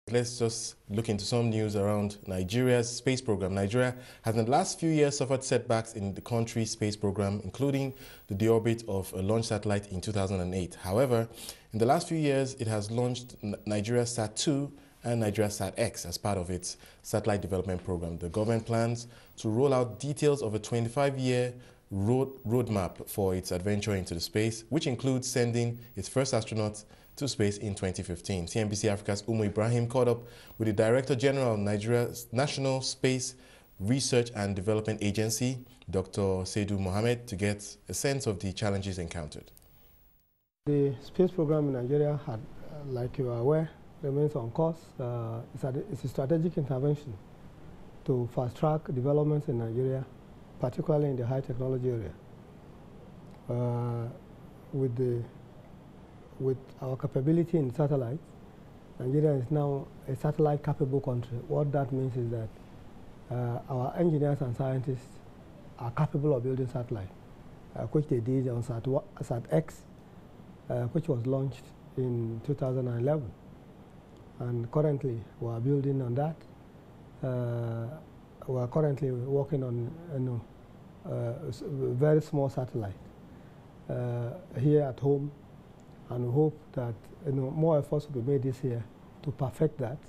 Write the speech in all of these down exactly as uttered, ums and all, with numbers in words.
Let's just look into some news around Nigeria's space program. Nigeria has in the last few years suffered setbacks in the country's space program, including the deorbit of a launch satellite in two thousand eight. However, in the last few years, it has launched Nigeria Sat two and Nigeria Sat X as part of its satellite development program. The government plans to roll out details of a twenty-five year road roadmap for its adventure into the space, which includes sending its first astronaut to space in twenty fifteen. C N B C Africa's Ummu Ibrahim caught up with the Director General of Nigeria's National Space Research and Development Agency, Doctor Seidu Mohammed, to get a sense of the challenges encountered. The space program in Nigeria, had, uh, like you are aware, remains on course. Uh, it's, a, it's a strategic intervention to fast-track developments in Nigeria, particularly in the high technology area. Uh, with the With our capability in satellites, Nigeria is now a satellite-capable country. What that means is that uh, our engineers and scientists are capable of building satellites, uh, which they did on Sat, Sat X, uh, which was launched in two thousand eleven. And currently, we are building on that. Uh, we are currently working on you know, uh, very small satellite uh, here at home. And we hope that you know, more efforts will be made this year to perfect that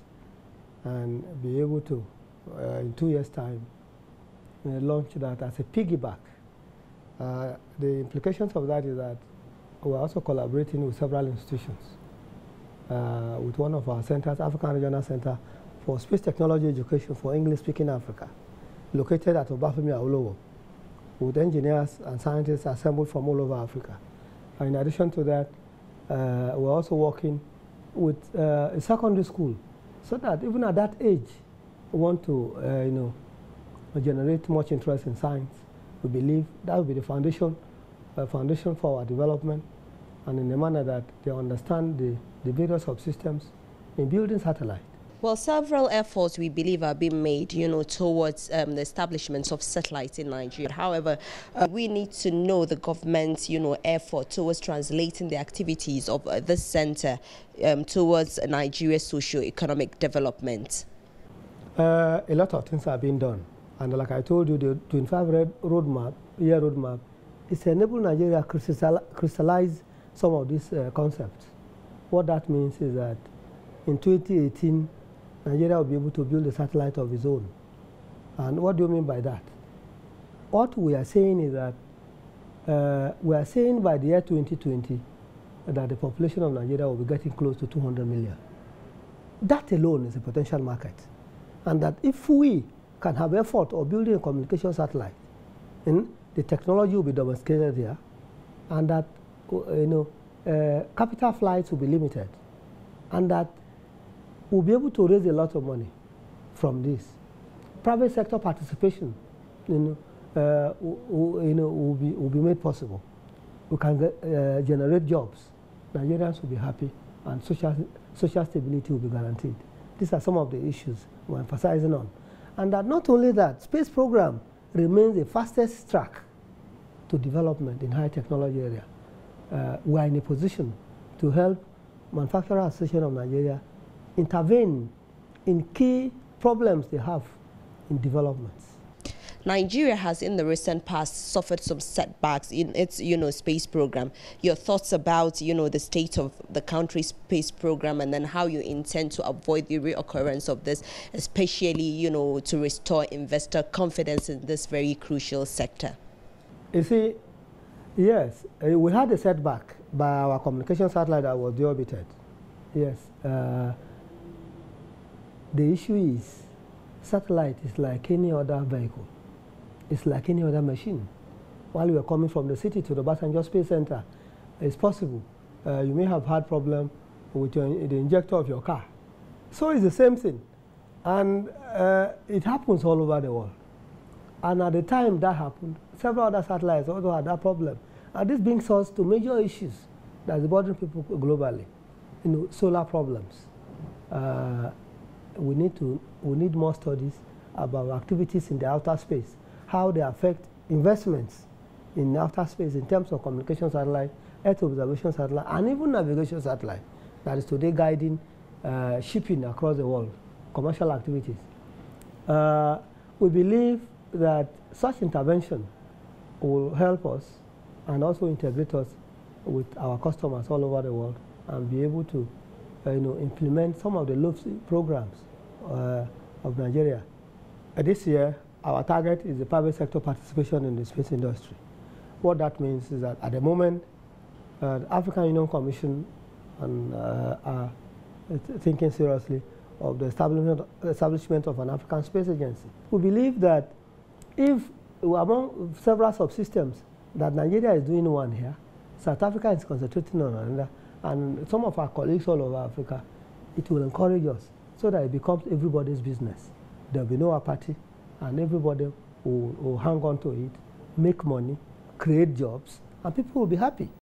and be able to, uh, in two years' time, uh, launch that as a piggyback. Uh, the implications of that is that we're also collaborating with several institutions. Uh, with one of our centers, African Regional Center for Space Technology Education for English-speaking Africa, located at Obafemi Awolowo, with engineers and scientists assembled from all over Africa. And in addition to that, Uh, we're also working with uh, a secondary school, so that even at that age, we want to, uh, you know, generate much interest in science. We believe that will be the foundation, uh, foundation for our development, and in a manner that they understand the, the various subsystems in building satellites. Well, several efforts we believe are being made, you know, towards um, the establishment of satellites in Nigeria. However, uh, we need to know the government's, you know, effort towards translating the activities of uh, this center um, towards Nigeria's socio-economic development. Uh, a lot of things are being done, and like I told you, the twenty-five roadmap, year roadmap, is to enable Nigeria to crystallize some of these uh, concepts. What that means is that in twenty eighteen, Nigeria will be able to build a satellite of its own. And what do you mean by that? What we are saying is that uh, we are saying by the year twenty twenty that the population of Nigeria will be getting close to two hundred million. That alone is a potential market. And that if we can have effort of building a communication satellite, and the technology will be domesticated here, and that you know, uh, capital flights will be limited, and that we'll be able to raise a lot of money from this. Private sector participation, you know, uh, will, you know, will be will be made possible. We can get, uh, generate jobs. Nigerians will be happy, and social social stability will be guaranteed. These are some of the issues we're emphasizing on, and that not only that, space program remains the fastest track to development in high technology area. Uh, we are in a position to help Manufacturers Association of Nigeria intervene in key problems they have in developments. Nigeria has in the recent past suffered some setbacks in its, you know, space program. Your thoughts about, you know, the state of the country's space program, and then how you intend to avoid the reoccurrence of this, especially, you know, to restore investor confidence in this very crucial sector? You see, yes, uh, we had a setback by our communication satellite that was deorbited. Yes. Uh, The issue is, satellite is like any other vehicle. It's like any other machine. While you are coming from the city to the Basanjo Space Center, it's possible. Uh, you may have had problem with your, the injector of your car. So it's the same thing. And uh, it happens all over the world. And at the time that happened, several other satellites also had that problem. And this brings us to major issues that are bothering people globally. You know, solar problems. Uh, We need to we need more studies about activities in the outer space, how they affect investments in outer space in terms of communication satellite, Earth observation satellite, and even navigation satellite that is today guiding uh, shipping across the world, commercial activities. Uh, we believe that such intervention will help us and also integrate us with our customers all over the world and be able to uh, you know, implement some of the LOFSI programs uh, of Nigeria. Uh, this year, our target is the private sector participation in the space industry. What that means is that at the moment, uh, the African Union Commission and, uh, are thinking seriously of the establishment, establishment of an African Space Agency. We believe that if among several subsystems that Nigeria is doing one here, South Africa is concentrating on another, and some of our colleagues all over Africa, it will encourage us so that it becomes everybody's business. There will be no apathy, and everybody will, will hang on to it, make money, create jobs, and people will be happy.